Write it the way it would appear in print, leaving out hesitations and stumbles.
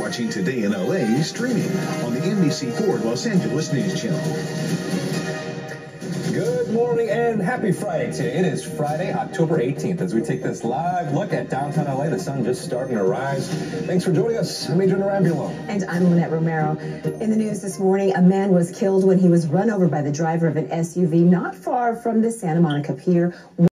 watching Today in LA streaming on the NBC 4 Los Angeles News Channel. Good morning and happy Friday to you. It is Friday, October 18th, as we take this live look at downtown LA. The sun just starting to rise. Thanks for joining us. I'm Adrian Arambulo. And I'm Lynette Romero. In the news this morning, a man was killed when he was run over by the driver of an SUV not far from the Santa Monica Pier.